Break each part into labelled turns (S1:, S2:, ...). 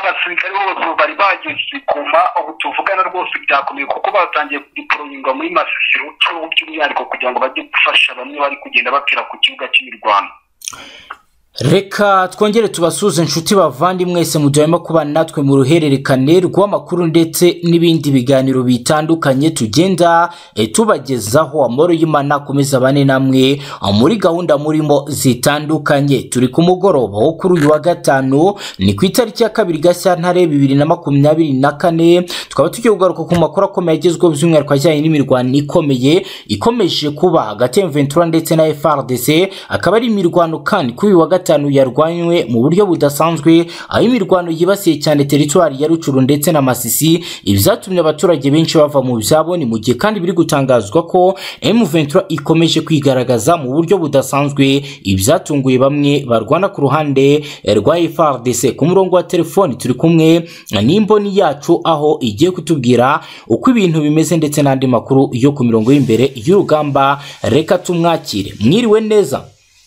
S1: abasirikare bose bari bageze Goma ubu tuvugana rwose byakomeye kuko batangiye kudiporoyinga muri Masisi by'umwihariko kugira ngo bajye gufasha bamwe bari kugenda bapfira ku kibuga cy'imirwano.
S2: Reka twongere tubasuze inshuti bavandi mwese mujyemo kuba natwe mu ruhererekane rw'amakuru ndetse n'ibindi biganiro bitandukanye tugenda tubagezaho. Amoro y'Imana akomeza bane namwe muri gahunda murimo zitandukanye. Turi ku mugoroba wo kuri uyu wa gatanu ni ku itariki ya 2 Gashyantare 2024 tukaba tugiye kugaruka ku makuru akomeye agezweho by'umwihariko ajyanye n'imirwano ikomeje kuba hagati ya M23 ndetse na FARDC. Akaba ari imirwano kandi kuri uyu wa gatanu yarwanywe mu buryo budasanzwe, aho imirwano yibasiye cyane teritwari ya Rucuru ndetse na Masisi, ibyatumye abaturage benshi bava mu byabo. Ni mu gihe kandi biri gutangazwa ko M23 ikomeje kwigaragaza mu buryo budasanzwe, ibyatunguye bamwe barwana ku ruhande rwa FARDC. Ku murongo wa telefoni turi kumwe n'imboni yacu aho igiye kutubwira uko ibintu bimeze ndetse n'andi makuru yo ku mirongo y'imbere y'urugamba. Reka tumwakire. Mwiriwe neza.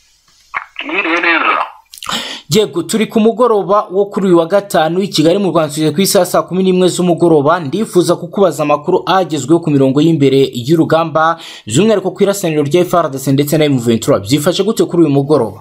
S2: Yego, turi ku mugoroba wo kuri uyu wa gatanu i Kigali mu Rwanda, tuje ku isaha 11 z'umugoroba. Ndifuza kukubaza amakuru agezweho ku mirongo y'imbere y'urugamba by'umwihariko ku irasaniro rya FARDC ndetse na M23. Byifashe gute kuri uyu mugoroba?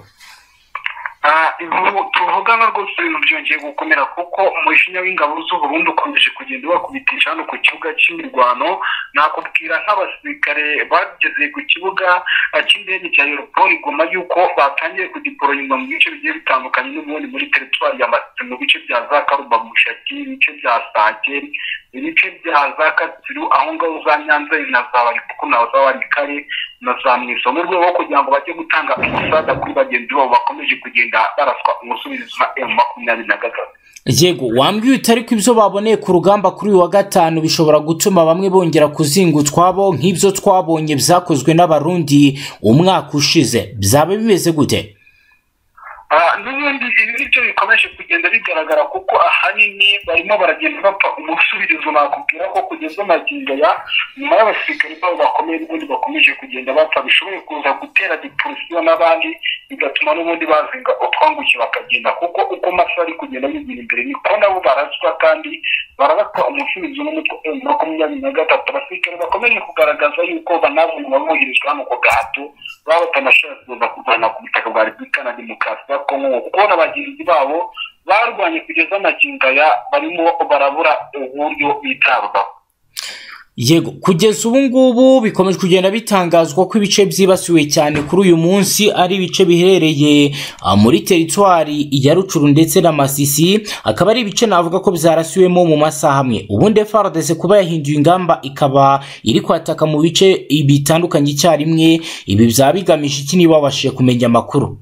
S1: Tuvugana rwose ibintu byongeye gukomera kuko umushinya w'ingabo z'u Burundi ukomeje kugenda bakubitisha hano ku kibuga cy'imirwano. Nakubwira nk'abasirikare bageze ku kibuga cy'indege cya Aeroport Goma yuko batangiye kudiporoyinga mu bice bigiye bitandukanye n'ubundi muri teritwari ya Masisi, mu bice bya za Karuba, Mushaki, ibice bya Sake, ibice bya za Katsiru, aho ngaho za Nyanza na za Barikuku na za Warikare na za Mwiso, mu rwego rwo kugira ngo bajye gutanga umusada kuri bagenzi babo bakomeje kugenda baraswa umusubizo na M23.
S2: Yego, wambwiye utari ko ibyo baboneye ku rugamba kuri uyu wa gatanu bishobora gutuma bamwe bongera kuzinga utwabo nk'ibyo twabonye byakozwe n'abarundi umwaka ushize. Byaba bimeze gute?
S1: N'ubundi ibi byo bikomeje kugenda bigaragara kuko ahanini barimo baragenda bapfa umusubirizo. Nakubwira ko kugeza amagingo ya nyuma y'abasirikare babo bakomeye n'ubundi bakomeje kugenda bapfa, bishoboye kuza gutera depression n'abandi, bigatuma n'ubundi bazinga utwangushye bakagenda, kuko uko amasaha ari kugenda bigira imbere niko nabo baraswa kandi barabapfa umusubizo n'umutwe M23. Abasirikare bakomeje kugaragaza yuko banabona baboherezwa hano ku gahato, baba batanashaka kuza kuvana ku butaka bwa Repubulika na Demokarasi ya Kongo, kubona abagenzi babo barwanye kugeza amagingo ya barimo barabura uburyo bitabwaho.
S2: Yego, kugeza ubu ngubu bikomeje kugenda bitangazwa ko ibice byibasiwe cyane kuri uyu munsi ari ibice biherereye muri teritwari ya Rucuru ndetse na Masisi. Akaba ari ibice navuga ko byarasiwemo mu masaha amwe. Ubundi FARDC kuba yahinduye ingamba ikaba iri kwataka mu bice bitandukanye icyarimwe, ibi byaba bigamije iki niba wabashije kumenya amakuru?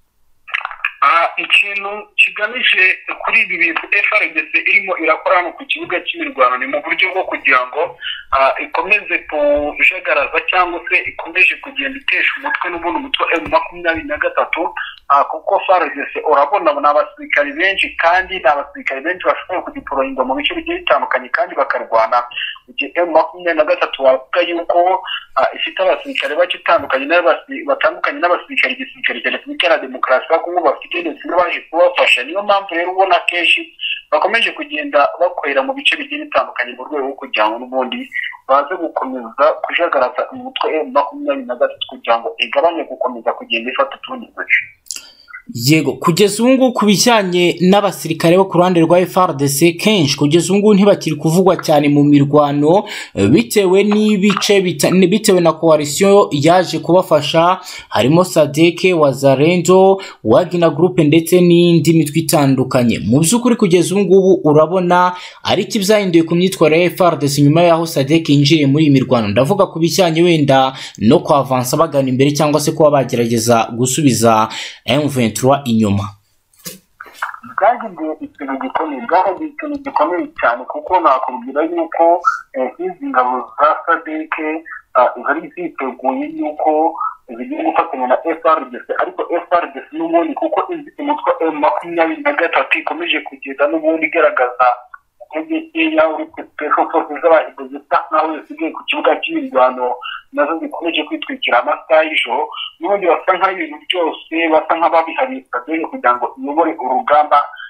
S1: Ikintu kigamije kuri ibi bintu FARDC irimo irakora hano ku kibuga cy'imirwano ni mu buryo bwo kugira ngo ikomeze kujagaraza cyangwa se ikomeje kugenda itesha umutwe n'ubundi umutwe M23, kuko FARDC urabona n'abasirikari benshi kandi n'abasirikari benshi bashobora kudiporoyinga mu bice bigiye bitandukanye kandi bakarwana. M23 wavuga yuko ifite abasirikare bake batandukanye n'abasirikari igisirikare cya Repubulika ya Demokarasi ya Kongo bafite ndetse n'abaje kubafasha. Niyo mpamvu rero ubona kenshi bakomeje kugenda bakorera mu bice bigiye bitandukanye mu rwego rwo kugira ngo n'ubundi baze gukomeza kujagaraza umutwe M23 kugira ngo igabanye gukomeza kugenda ifata utundi duce.
S2: Yego, kugeza ubu ngubu ku bijyanye n'abasirikare bo ku ruhande rwa FARDC kenshi kugeza ubu ngubu ntibakiri kuvugwa cyane mu mirwano bitewe n'ibice bitewe na coalition yaje kubafasha, harimo SADC, Wazalendo, Wagner Group ndetse n'indi mitwe itandukanye. Mu by'ukuri kugeza ubu ngubu urabona ari iki byahinduye ku myitwarire ya FARDC nyuma y'aho SADC yinjiriye muri iyi mirwano? Ndavuga ku bijyanye wenda no kwavansa bagana imbere cyangwa se kuba bagerageza gusubiza M23 inyuma.
S1: Bwahinduye ikintu gikomeye cyane kuko nakubwira yuko izi ngabo za SADC zari ziteguye yuko zigiye gufatanya na FARDC, ariko FARDC n'ubundi kuko izi umutwe M23 ikomeje kugenda n'ubundi igaragaza nkeya uri ku special forces z'abahigo zisa nkaho zisigaye ku kibuga cy'imirwano nazo zikomeje kwitwikira amasaha y'ijoro, n'ubundi basa nk'ibintu byose basa nk'ababihabiye kugira ngo iyobore urugamba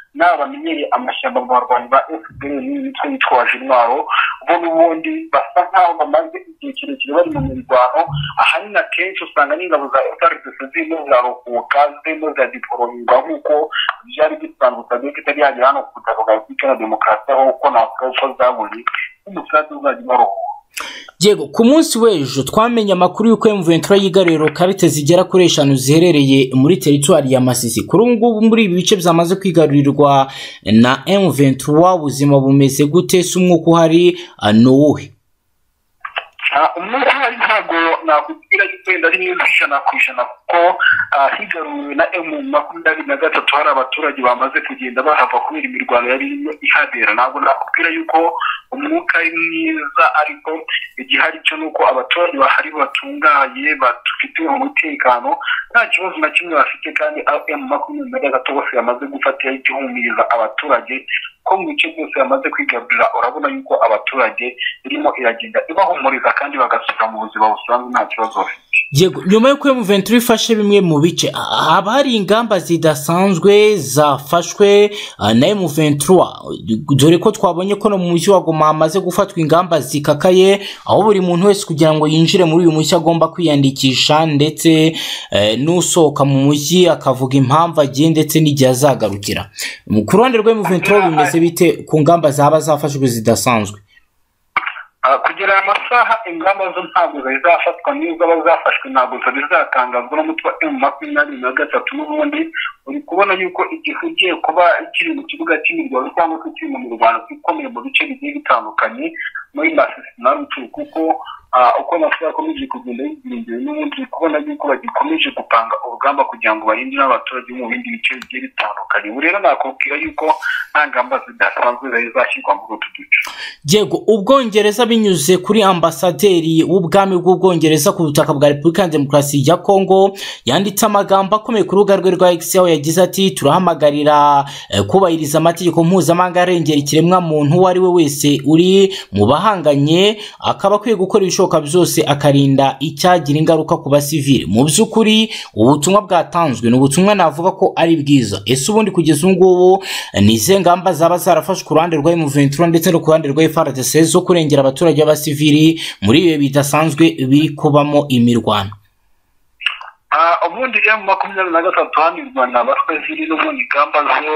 S1: n'abamenyereye amashyamba mu barwanyi ba FPR n'imitwe yitwaje intwaro bo n'ubundi basa nk'aho bamaze igihe kirekire bari mu mirwano. Ahanini akenshi usanga n'ingabo za FARDC zirimo ziraruhuka zirimo ziradiporoyinga nk'uko byari bisanzwe Sadek itari yagera hano ku butaka bwa Repubulika ya Demokarasi aho uko navuga ko zabonye umusaza uzajya baruhuka.
S2: Yego, ku munsi w'ejo twamenye amakuru y'uko M23 yigarurira karite zigera kuri 5 ziherereye muri teritwari ya Masisi. Kuri ubu ngubu muri ibi bice byamaze kwigarurirwa na M23 ubuzima bumeze gute? Se umwuka uhari nuwuhe?
S1: Umwuka uhari ntabwo nakubwira yuko wenda ari n'ijana ku ijana kuko higaruwe na M23 hari abaturage bamaze kugenda bahava kubera imirwano yari ihabera. Ntabwo nakubwira yuko umwuka ari mwiza, ariko igihari cyo nuko abaturage bahari batungaye bafite umutekano, nta kibazo na kimwe bafite, kandi M23 bose yamaze gufata igihumiriza abaturage ko mu bice byose yamaze kwigarurira. Urabona yuko abaturage irimo iragenda ibahumuriza kandi bagasubira mu buzima busanzwe nta kibazo bafite.
S2: Yego, nyuma y'uko M23 ifashe bimwe mu bice, haba hari ingamba zidasanzwe zafashwe na M23, dore ko twabonye ko no mu mujyi wa Goma hamaze gufatwa ingamba zikakaye, aho buri muntu wese kugira ngo yinjire muri uyu mujyi agomba kwiyandikisha, ndetse n'usohoka mu mujyi akavuga impamvu agiye ndetse n'igihe azagarukira. Ku ruhande rwa M23 bimeze bite ku ngamba zaba zafashwe zidasanzwe?
S1: Kugera amasaha ingamba zo ntabwo zari zafatwa, n'izo bazafashwe ntabwo zari zatangazwa n'umutwe M23 n'ubundi. Uri kubona yuko igihe ugiye kuba kiri mu kibuga cy'imirwano cyangwa se kiri mu mirwano ikomeye mu bice bigiye bitandukanye muri Masisi na Rutsiro, kuko uko amasaha akomeje kugenda yigira n'ubundi kubona yuko bagikomeje gupanga urugamba kugira ngo barinde abaturage mu bindi bice bigiye bitandukanye. Ubu rero nakubwira yuko nta ngamba zidasanzwe zari zashyirwa muri utu duce.
S2: Yego, Ubwongereza binyuze kuri ambasaderi w'ubwami bw'Ubwongereza ku butaka bwa Repubulika ya Demokarasi ya Kongo yanditse amagambo akomeye ku rubuga rwe rwa X, aho yagize ati turahamagarira kubahiriza amategeko mpuzamahanga arengera ikiremwa muntu uwo ari we wese uri mu bahanganye, akaba akwiye gukora ibishoboka byose akarinda icyagira ingaruka ku basivili. Mu by'ukuri ubutumwa bwatanzwe n'ubutumwa navuga ko ari bwiza. Ese ubundi kugeza ubu ngubu ni izihe ngamba zaba zarafashwe ku ruhande rwa M23 ndetse no ku ruhande rwa FARDC zo kurengera abaturage b'abasivili muri ibi bidasanzwe biri kubamo imirwano?
S1: Ubundi M23 hanirwana abasivili n'ubundi ingamba zo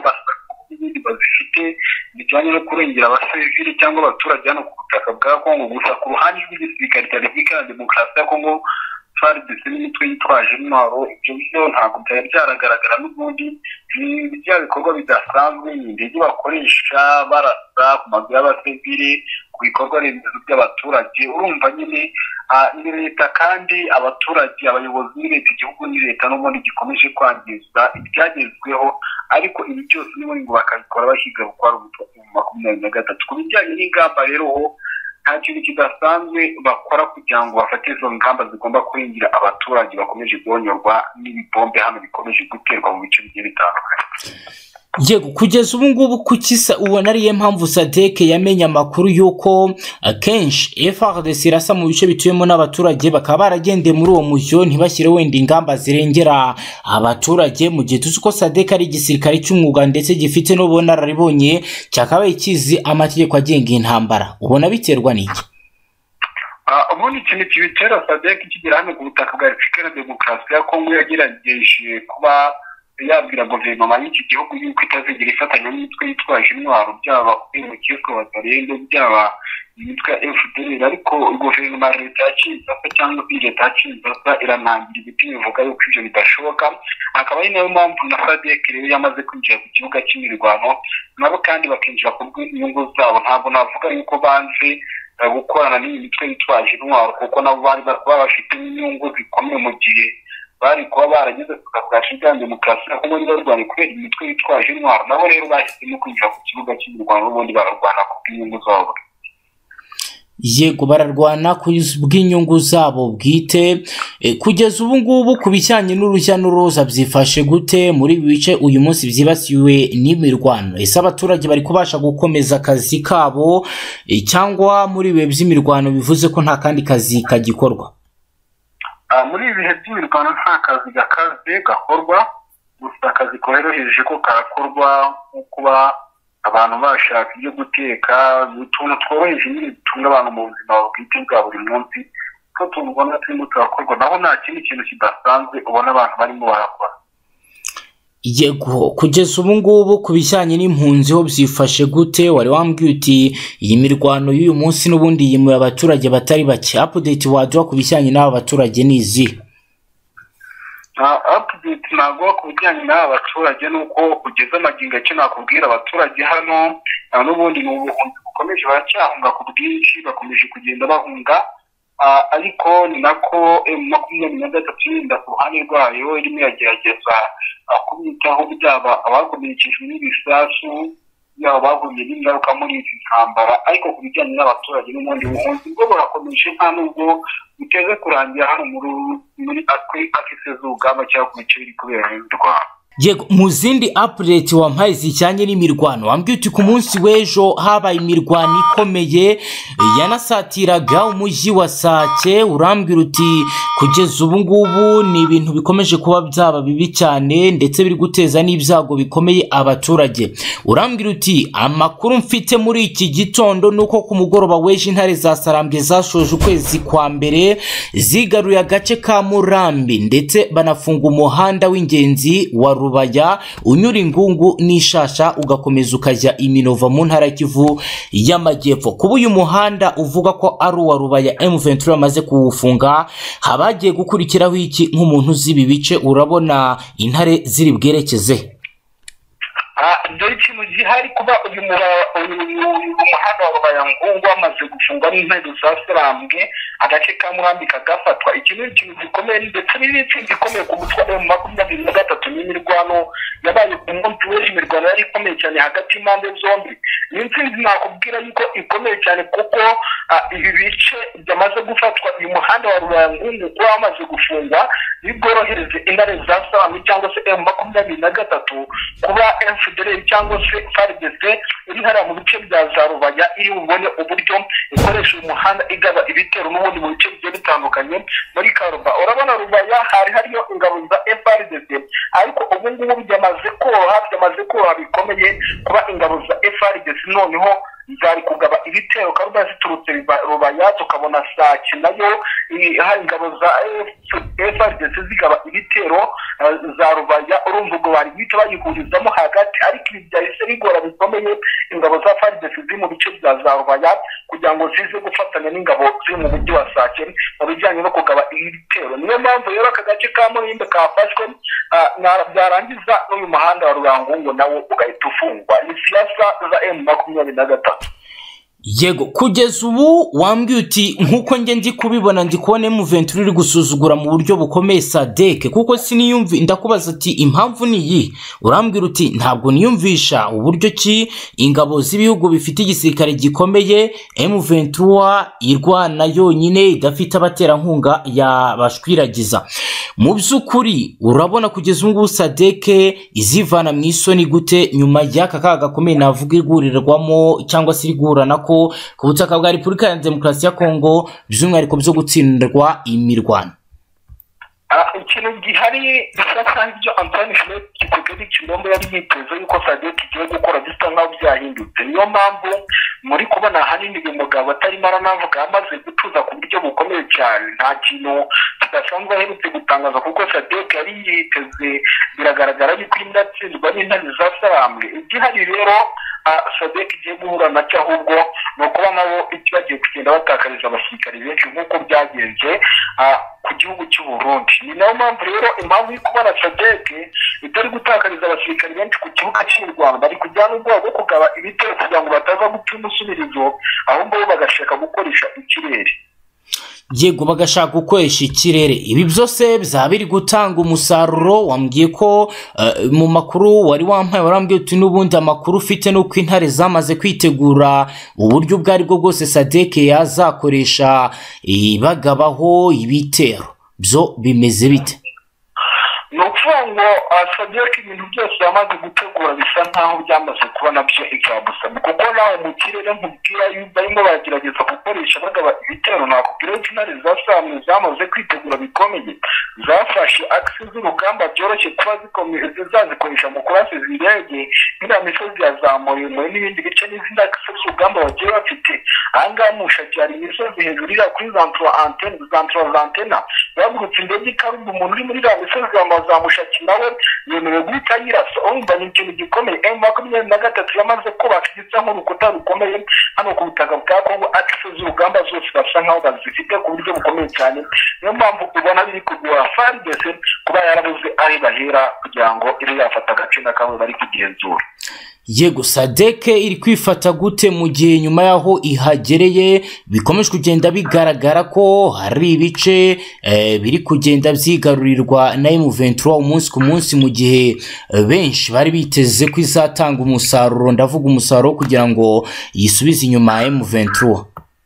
S1: bazifite bijyanye no kurengera abasivili cyangwa abaturage hano ku butaka bwa Kongo. Gusa ku ruhande rw'igisirikare cya Repubulika ya Demokarasi ya Kongo FARDC n'imitwe yitwaje intwaro, ibyo byo ntabwo byari byaragaragara. N'ubundi bya bikorwa bidasanzwe ni indege bakoresha barasa ku mazu y'abasivili, ku bikorwa remezo by'abaturage. Urumva nyine ni leta kandi abaturage, abayobozi n'leta, igihugu ni leta n'ubundi gikomeje kwangiza ibyagezweho, ariko ibi byose n'ubundi ngo bakabikora bahiga gukora umutwe wa M23. Ku bijyanye n'ingamba rero ho nta kintu kidasanzwe bakora kugira ngo bafate izo ngamba zigomba kurengera abaturage bakomeje guhonyorwa n'ibibombe hano bikomeje guterwa mu bice bigiye bitandukanye.
S2: Yego, kugeza ubu ngubu kukisa ubona ariye mpamvu Sadek yamenye amakuru yuko akenshi FARDC irasa mu bice bituyemo n'abaturage, bakaba baragendeye muri uwo mujyo ntibashyire wenda ingamba zirengera abaturage, mu gihe tuzi ko Sadek ari igisirikare cy'umwuga ndetse gifite n'ubunararibonye cyakabaye kizi amategeko agenga intambara. Ubona biterwa n'iki?
S1: Ubundi ikintu kibitera Sadek kigera hano ku butaka bwa Repubulika ya Demokarasi ya Kongo yagerageje kuba yabwira guverinoma y'iki gihugu yuko itazigera ifatanya n'imitwe yitwaje intwaro, byaba M23 Wazalendo, byaba imitwe ya FDLR, ariko guverinoma ya leta ya Kinshasa cyangwa leta ya Kinshasa iranangira ibiti bivuga yuko ibyo bidashoboka. Akaba ari nayo mpamvu na Sadek rero yamaze kwinjira ku kibuga cy'imirwano, nabo kandi bakinjira ku bw'inyungu zabo. Ntabwo navuga yuko banze gukorana n'iyi mitwe yitwaje intwaro, kuko nabo bari bafite inyungu zikomeye mu gihe bari kuba barageze ku Repubulika ya Demokarasi ya Kongo barwanya kubera imitwe yitwaje intwaro. Nabo rero bahisemo kwinjira ku kibuga cy'imirwano, ubundi bararwana ku bw'inyungu zabo.
S2: Yego, bararwana ku bw'inyungu zabo bwite. Kugeza ubu ngubu ku bijyanye n'urujya n'uruza byifashe gute muri ibi bice uyu munsi byibasiwe n'imirwano? Ese abaturage bari kubasha gukomeza akazi kabo, cyangwa muri ibi by'imirwano bivuze ko nta kandi kazi kagikorwa?
S1: Muri ibi bihe by'imirwano nta kazi gakaze gakorwa, gusa akazi koroheje ko karakorwa nko kuba abantu bashaka ibyo guteka, utuntu tworoheje nyine dutunga abantu mu buzima bwite bwa buri munsi, ko tubona turimo turakorwa, naho nta kindi kintu kidasanzwe ubona abantu barimo barakora.
S2: Yego, kugeza ubu ngubu ku bijyanye n'impunzi ho byifashe gute? Wari wambwiye uti iyi mirwano y'uyu munsi n'ubundi yimuye abaturage batari bake. Update waduha ku bijyanye n'aba baturage ni izihe?
S1: Update ntabwo ku bijyanye n'aba baturage nuko kugeza amagingo ake nakubwira abaturage hano n'ubundi mu buhunzi bukomeje baracyahunga ku bwinshi, bakomeje kugenda bahunga, ariko ni nako M23 yinda ku ruhande rwayo irimo iragerageza kubitaho byaba abakomerekejwe n'ibisasu, yaba bahuye n'ingaruka muri izi ntambara. Ariko ku bijyanye n'abaturage n'ubundi buhunzi bwo burakomeje, nta nubwo biteze kurangira hano muri akise z'urugamba cyangwa ku bice biri kubera mu Rwanda.
S2: Yego, mu zindi update wampaye zijyanye n'imirwano, wambwiye uti ku munsi w'ejo habaye imirwano ikomeye yanasatiraga umujyi wa Sake. Urambwira uti kugeza ubu ngubu ni ibintu bikomeje kuba byaba bibi cyane ndetse biri guteza n'ibyago bikomeye abaturage. Urambwira uti amakuru mfite muri iki gitondo nuko ku mugoroba w'ejo intare za Sarambwe zashoje ukwezi kwa mbere, zigaruye agace ka Murambi ndetse banafunga umuhanda w'ingenzi wa Rubaya unyura Ingungu n'Ishasha ugakomeza ukajya Iminova mu ntara Kivu y'Amajyepfo. Kuba uyu muhanda uvuga ko ari uwa Rubaya M23 amaze kuwufunga, habagiye gukurikiraho iki nk'umuntu uzibi bice? Urabona intare ziri bwerekeze
S1: dore ikintu gihari kuba uyu muhanda wa Rubaya Ngungu amaze gufungwa n'intare za Sarambwe, agace ka Murambi kagafatwa. Iki ni ikintu gikomeye ndetse n'ibindi gikomeye ku mutwe wa M23 n'imirwano yabaye ku munsi w'ejo. Imirwano yari ikomeye cyane hagati y'impande zombi. Ni intsinzi nakubwira yuko ikomeye cyane kuko ibi bice byamaze gufatwa, uyu muhanda wa Rubaya Ngungu kuba wamaze gufungwa bibworohereze intare za Sarambwe cyangwa se M23 kuba FDLR cyangwa se FARDC iri hariya mu bice bya za Rubaya iri bubone uburyo ikoresha umuhanda igaba ibitero n'ubundi mu bice bigiye bitandukanye muri Karuba. Urabona Rubaya hari hariyo ingabo za FARDC, ariko ubu ngubu byamaze koroha bikomeye kuba ingabo za FARDC noneho zari kugaba ibitero Karuba ziturutse Rubaya, tukabona Sake nayo hari ingabo za FARDC zigaba ibitero za Rubaya. Urumva ubwo bari bita bayikurizamo hagati, ariko ibi byahise bigora bikomeye ingabo za FARDC ziri mu bice bya za Rubaya kugira ngo zize gufatanya n'ingabo ziri mu mujyi wa Sake mu bijyanye no kugaba ibitero. Niyo mpamvu rero aka gace ka Murimbe kafashwe, byarangiza n'uyu muhanda wa Rubaya Ngungu nawo ugahita ufungwa. Ni siasa za M23.
S2: Yego, kugeza ubu wambwiye uti nkuko nge ndi kubibona ndi kubona M23 iri gusuzugura mu buryo bukomeye Sadek, kuko siniyumvi. Ndakubaza ati impamvu ni iyi? Urambwira uti ntabwo niyumvisha uburyo ki ingabo z'ibihugu bifite igisirikare gikomeye M23 irwana yonyine idafite abaterankunga yabashwiragiza. Mu by'ukuri urabona kugeza ubu Sadek izivana mu isoni gute nyuma y'aka kaga gakomeye navuga igurirwamo cyangwa se igurana ko ku butaka bwa Repubulika ya Demokarasi ya Kongo by'umwihariko byo gutsindirwa imirwano?
S1: Ikintu gihari bisa kandi byo Antoine Tshisekedi Tshilombo yari yiteze yuko Sadek igiye gukora bisa nkaho byahindutse. Niyo mpamvu muri kubona hanini uyu mugabo atarimo aranavuga, amaze gutuza ku buryo bukomeye cyane. Nta kintu kidasanzwe aherutse gutangaza kuko Sadek yari yiteze, biragaragara yuko irimo iratsindwa n'intare za Sarambwe. Igihari rero Sadek igiye guhura nacyo ahubwo ni ukuba nabo bagiye kugenda batakariza abasirikare benshi nk'uko byagenze ku gihugu cy'u Burundi. Ni nayo mpamvu rero impamvu yo kubona Sadek itari gutakariza abasirikare benshi ku kibuga cy'u Rwanda, bari kujyana ubwoba bwo kugaba ibitero kugira ngo bataza gupfa umusubirizo, ahubwo bo bagashaka gukoresha ikirere.
S2: Yego, bagashaka gukoresha ikirere. Ibi byose bizaba biri gutanga umusaruro. Wambwiye ko mu makuru wari wampaye warambwiye uti n'ubundi amakuru ufite nuko intare zamaze kwitegura uburyo bwari bwo bwose Sadek yazakoresha bagabaho ibitero. Byo bimeze bite?
S1: Ni ni ukuvuga ngo Sadek ibintu byose yamaze gutegura bisa nkaho byamaze kuba nabyo ikabusa kuko nawe mu kirere nkubwira barimo bagerageza gukoresha bagaba ibitero nakubwira intare zasamwe zamaze kwitegura bikomeye zafashe akisi z'urugamba byoroshye kuba zazikoresha mu kurasa indege iriya misozi yazamuye n'ibindi bice n'izindi akisi z'urugamba bagiye bafite ahangaha mushaki hari imisozi hejuru iriya kuri zantena bagurutse indege ikarumba umuntu uri muri iriya misozi amazamushaki nawe yemerewe guhita yirasa urumva ni ikintu gikomeye M23 yamaze kubaka igisa nk'urukuta rukomeye hano ku butaka bwa Kongo akisi z'urugamba zose basa nkaho bazifite ku buryo bukomeye cyane niyo mpamvu ubona biri kugora FARDC kuba yarabuze ari bahera kugira ngo iri yafata agace na kamwe bari kugenzura.
S2: Yego Sadek iri kwifata gute mu gihe nyuma yaho ihagereye bikomeje kugenda bigaragara ko hari ibice biri kugenda byigarurirwa na M23 umunsi ku munsi mu gihe benshi bari biteze ko izatanga umusaruro ndavuga umusaruro kugira ngo yisubize inyuma M23.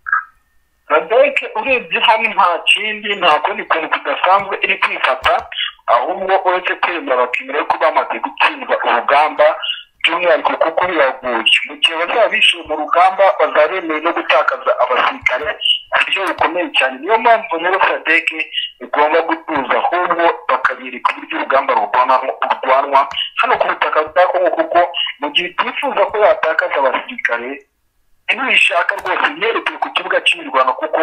S1: Sadek urebye hamwe nta kindi nta kundi kuntu kudasanzwe iri kwifata ahubwo uretse kwemera bakimera ko bamaze gutsindwa urugamba by'umwihariko kuko biraguye mu gihe bazaba bishyuye mu rugamba bazabemewe no gutakaza abasirikare ku buryo bukomeye cyane niyo mpamvu rero Sadek igomba gutuza ahubwo bakabirika uburyo urugamba rurwanwa hano ku butaka bwa Kongo kuko mu gihe twifuza ko yatakaza abasirikare ino ishaka rwose yerekeye ku kibuga cy'imirwano kuko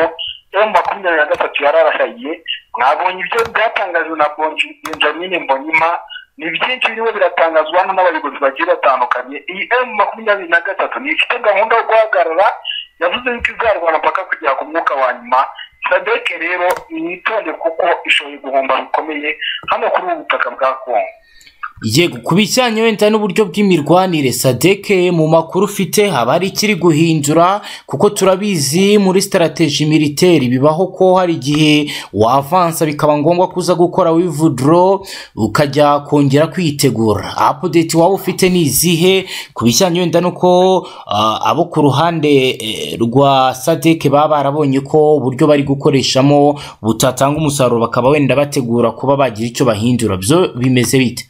S1: M23 yararahaye mwabonye ibyo byatangajwe na Benjamin Mbonyima ni byinshi biriho biratangazwa n'abayobozi bagiye batandukanye iyi M23 ni ifite gahunda yo guhagarara yavuze yuko izarwana mpaka kugera ku mwuka wa nyuma. Sadek rero nitonde kuko ishoboye guhomba bikomeye hano kuri ubu butaka bwa Kongo.
S2: Yego kubijyanye wenda n'uburyo bw'imirwanire Sadek mu makuru ufite haba ari ikiri guhindura kuko turabizi muri strategie militaire bibaho ko hari igihe wavansa bikaba ngombwa kuza gukora withdraw ukajya kongera kwitegura. Update waba ufite ni izihe kubijyanye wenda nuko abo ku ruhande rwa Sadek baba barabonye ko uburyo bari gukoreshamo butatanga umusaruro bakaba wenda bategura kuba bagira icyo bahindura byo bimeze bite?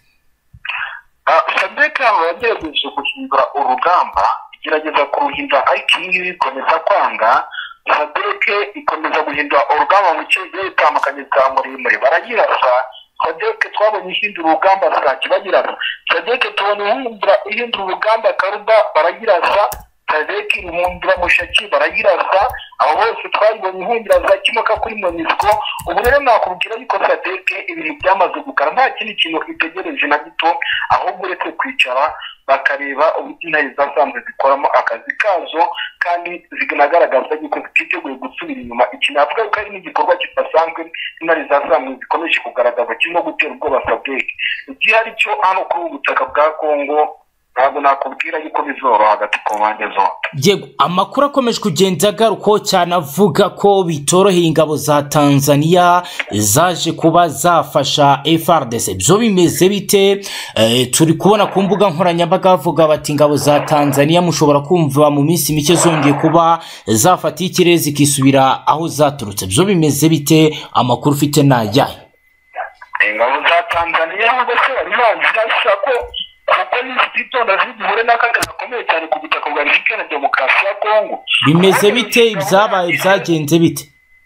S1: Sadek yagerageje guhindura urugamba igerageza kuruhindura ariko ibi bikomeza kwanga. Sadek ikomeza guhindura urugamba mu bice bigiye bitandukanye bwa muremure baragirasa. Sadek twabonye ihindura urugamba Sake bagirasa. Sadek tubona ihindura urugamba Karuba baragirasa. Sadek ihindura Mushaki baragirasa. Abo bose twabonye ihindura za Kimoka kuri Monisco. Ubu rero nakubwira yuko Sadek ibintu byamaze gukara nta kindi kintu itegereje na gito ahubwo uretse kwicara bakareba uburyo intare zasamwe zikoramo akazi kazo kandi ziganagaragaza yuko ziteguye gusubira inyuma. Iki navuga ko ari n'igikorwa kidasanzwe intare zasamwe zikomeje kugaragaza kirimo gutera ubwoba Sadek. Igihari cyo hano kuri ubu butaka bwa Kongo ntabwo nakubwira yuko bizoroha hagati ku mpande zombi.
S2: Yego amakuru akomeje kugenda agaruka cyane avuga ko bitoroheye ingabo za Tanzania zaje kuba zafasha FARDC. Byo bimeze bite? Turi kubona ku mbuga nkoranyambaga bavuga bati ingabo za Tanzania mushobora kumva mu minsi mike zongeye kuba zafata ikirere zikisubira aho zaturutse. Byo bimeze bite? Amakuru ufite nayahe?
S1: Ingabo za Tanzania ngo se bari bazashaka ko kuko n'izitonda zigihure n'akaga gakomeye cyane ku butaka bwa Repubulika ya Demokarasi ya Kongo.
S2: Bimeze bite? Ibyabaye byagenze bite?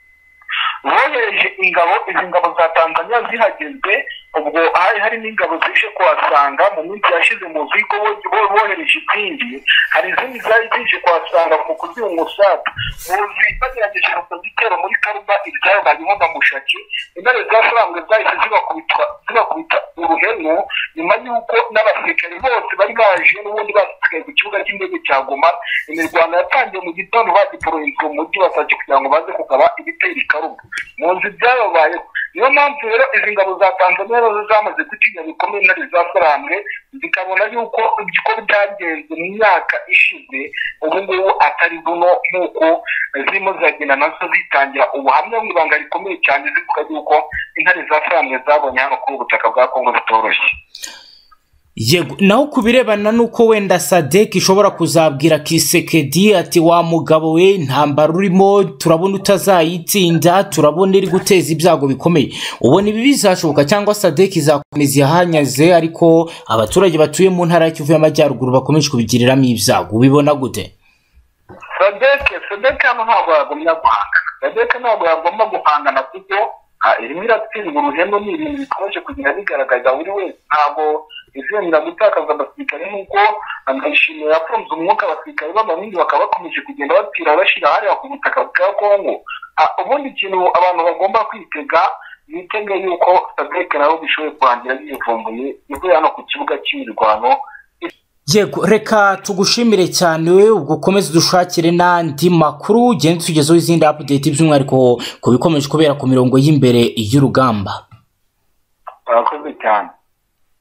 S1: Bohereje izi ngabo za Tanzania zihageze ubwo hari n'ingabo zije kuhasanga mu minsi yashize mu ziko bohereje izindi hari izindi zari zije kuhasanga mu kuziha umusada muzi bagerageje kuzitera muri Karuba ibyabaye nko Mushaki intare zasamwe zahise zibakubita uruhenu nyuma y'uko n'abasirikare bose bari baje n'ubundi basigaye ku kibuga cy'indege cya Goma. Imirwano yatangiye mu gitondo badiporoyinzwe mu mujyi wa Sake kugira ngo baze kugaba ibitero i Karuba. Muzi byababayeho niyo mpamvu rero izi ngabo za Tanzania zamaze gutinya bikomeye intare zasamwe zikabona yuko uko byagenze mu myaka ishize ubu ngubu atari buno nk'uko zirimo zagenda nazo zitangira ubuhamya mu ibanga rikomeye cyane zivuga yuko intare zasamwe zabonye hano kuri ubutaka bwa Kongo bitoroshye.
S2: yego naho kubirebana nuko wenda Sadek ishobora kuzabwira Kisekedi ati wa mugabo we intambara urimo turabona utazayitsinda turabona iri guteza ibyago bikomeye ubona ibi bizashoboka cyangwa Sadek izakomeza yahanyaze ariko abaturage batuye mu ntara y'Kivu y'Amajyaruguru bakomeje kubigiriramo ibyago ubibona gute?
S1: Sadek ntabwo yagomba guhangana. Sadek ntabwo yagomba guhangana kuko irimo iratsindwa uruhendo ni ibintu bikomeje kugira bigaragaza buri wese ntabwo izemera gutakaza abasirikare nk'uko Ndayishimiye yafunze umwuka abasirikare b'Abarundi bakaba bakomeje kugenda bapfira bashira hariya ku butaka bwa Kongo. Ubundi ikintu abantu bagomba kwitega bitega yuko Sadek nabo bishoboye kurangira bivumbuye ivuye hano ku kibuga cy'imirwano.
S2: Yego reka tugushimire cyane ubwo ukomeze dushakire n'andi makuru ugende tugezeho izindi update by'umwihariko ku bikomeje kubera ku mirongo y'imbere y'urugamba.
S1: Murakoze cyane.